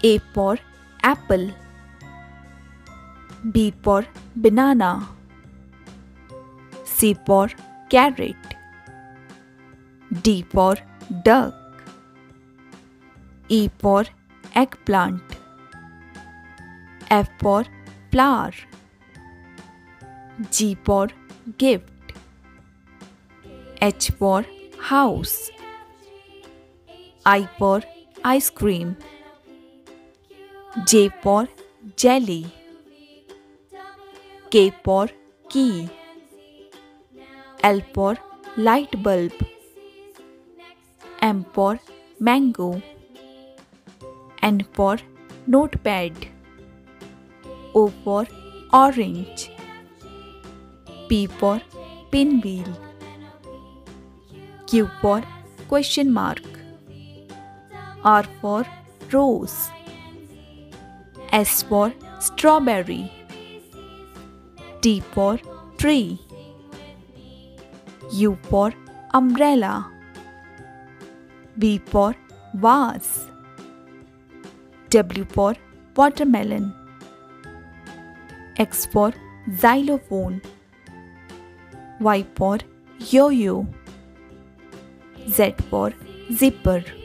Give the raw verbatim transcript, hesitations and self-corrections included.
A for apple. B for banana. C for carrot. D for duck. E for eggplant. F for flower. G for gift. H for house. I for ice cream. J for jelly. K for key. L for light bulb. M for mango. N for notepad. O for orange. P for pinwheel. Q for question mark. R for rose. S for strawberry. T for tree. U for umbrella. V for vase. W for watermelon. X for xylophone. Y for yo-yo. Z for zipper.